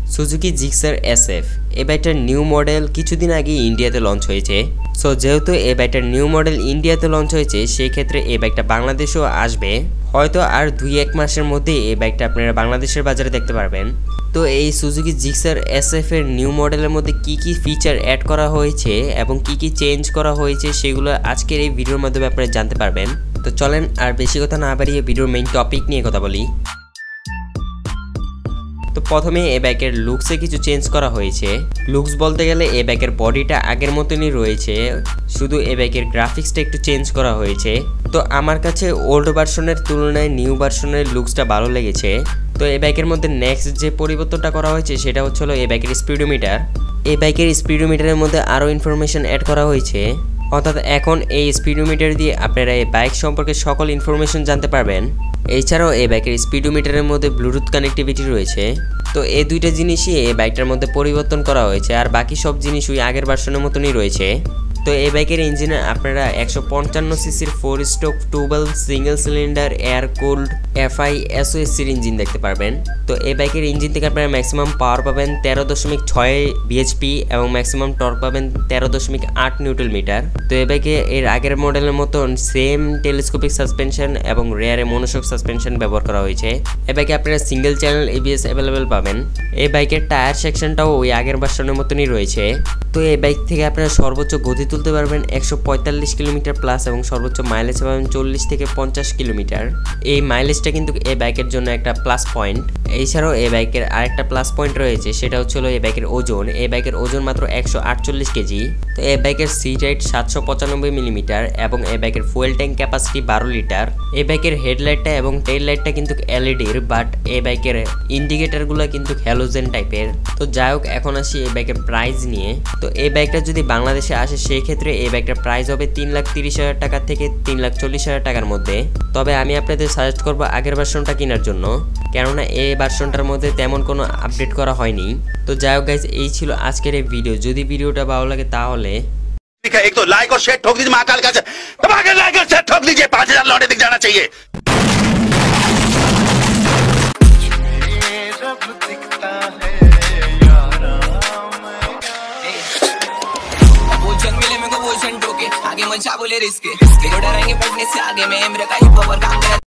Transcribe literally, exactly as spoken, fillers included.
Suzuki Gixxer SF এই বাইকটার new model কিছুদিন আগে ইন্ডিয়াতে লঞ্চ হয়েছে। সো যেহেতু এই বাইকটার নিউ মডেল ইন্ডিয়াতে লঞ্চ হয়েছে সেই ক্ষেত্রে এই বাইকটা বাংলাদেশেও আসবে, হয়তো আর দুই এক মাসের মধ্যে এই বাইকটা আপনারা বাংলাদেশের বাজারে দেখতে পারবেন। তো এই সুজুকি জিক্সার এসএফ এর নিউ মডেলের মধ্যে কি কি ফিচার অ্যাড করা হয়েছে এবং কি কি চেঞ্জ করা হয়েছে সেগুলো আজকের এই ভিডিওর মাধ্যমে আপনারা জানতে পারবেন। তো চলেন আর বেশি কথা না বাড়িয়ে ভিডিওর মেইন টপিক নিয়ে কথা বলি। তো প্রথমে এই বাইকের লুকসে কিছু চেঞ্জ করা হয়েছে। লুকস বলতে গেলে এই বাইকের বডিটা আগের মতনই রয়েছে, শুধু এই বাইকের গ্রাফিক্সটা একটু চেঞ্জ করা হয়েছে। তো আমার কাছে ওল্ড ভার্সনের তুলনায় নিউ ভার্সনের লুকসটা ভালো লেগেছে। তো এই বাইকের মধ্যে নেক্সট যে পরিবর্তনটা করা হয়েছে সেটা হচ্ছে এই বাইকের স্পিডোমিটার। এই বাইকের স্পিডোমিটারের মধ্যে আরও ইনফরমেশন অ্যাড করা হয়েছে, অর্থাৎ এখন এই স্পিডোমিটার দিয়ে আপনারা এই বাইক সম্পর্কে সকল ইনফরমেশন জানতে পারবেন। এছাড়াও এই বাইকের স্পিডোমিটারের মধ্যে ব্লুটুথ কানেক্টিভিটি রয়েছে। তো এই দুইটা জিনিসই এই বাইকটার মধ্যে পরিবর্তন করা হয়েছে, আর বাকি সব জিনিস ওই আগের ভার্সনের মতনই রয়েছে। তো এই বাইকের ইঞ্জিনে আপনারা একশো পঞ্চান্ন সিসির four stroke two valve single cylinder air cooled FI এসওএসির ইঞ্জিন দেখতে পারবেন। তো এই বাইকের ইঞ্জিন থেকে আপনারা ম্যাক্সিমাম পাওয়ার পাবেন তেরো দশমিক ছয় বিএইচপি এবং ম্যাক্সিমাম টর্ক পাবেন তেরো দশমিক আট নিউটন মিটার। তো এই বাইকে এর আগের মডেলের মতন সেম টেলিস্কোপিক সাসপেনশন এবং রেয়ারে মনোশক সাসপেনশন ব্যবহার করা হয়েছে। এই বাইকে আপনারা সিঙ্গেল চ্যানেল এবিএস অ্যাভেলেবেল পাবেন। এই বাইকের টায়ার সেকশনটাও ওই আগের ভার্সনের মতনই রয়েছে। তো এই বাইক থেকে আপনারা সর্বোচ্চ গতি তুলতে পারবেন একশো পঁয়তাল্লিশ কিলোমিটার প্লাস এবং সর্বোচ্চ মাইলেজ পাবেন চল্লিশ থেকে পঞ্চাশ কিলোমিটার। এই মাইলেজটা কিন্তু এই বাইকের জন্য একটা প্লাস পয়েন্ট। এছাড়াও এই বাইকের আরেকটা প্লাস পয়েন্ট রয়েছে, সেটা হচ্ছে এই বাইকের ওজন। এই বাইকের ওজন মাত্র একশো আটচল্লিশ কেজি। তো এই বাইকের সিট হাইট সাতশো পঁচানব্বই মিলিমিটার এবং এই বাইকের ফুয়েল ট্যাঙ্ক ক্যাপাসিটি বারো লিটার। এই বাইকের হেডলাইটটা এবং টেইল লাইটটা কিন্তু এলইডির, বাট এই বাইকের ইন্ডিকেটারগুলো কিন্তু হ্যালোজেন টাইপের। তো যাই হোক, এখন আসি এই বাইকের প্রাইস নিয়ে। তো এই বাইকটা যদি বাংলাদেশে আসে সেই ক্ষেত্রে এই বাইকটার প্রাইস হবে তিন লাখ তিরিশ হাজার টাকা থেকে তিন লাখ চল্লিশ হাজার টাকার মধ্যে। তবে আমি আপনাদের সাজেস্ট করবো আগের ভার্সনটা কেনার জন্য, কেননা এই ভার্সনটার মধ্যে তেমন কোনো আপডেট করা হয়নি। তো যাই হোক গাইজ, এই ছিল আজকের এই ভিডিও। যদি ভিডিওটা ভালো লাগে তাহলে एक तो लाइक और शेयर ठोक दीजिए, महाकाल का दबा के लाइक और शेयर ठोक दीजिए, पांच हजार लौटे दिख जाना चाहिए। आगे मचा बोले रिस्क, डरेंगे पढ़ने से आगे में मेरा का ही पावर काम